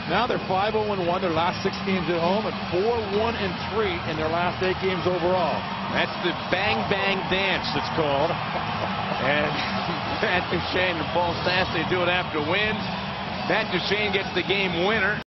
Now they're 5-0-1 their last 6 games at home and 4-1-3 in their last 8 games overall. That's the bang bang dance, it's called. And Matt Duchene and Paul Stastny do it after wins. Matt Duchene gets the game winner.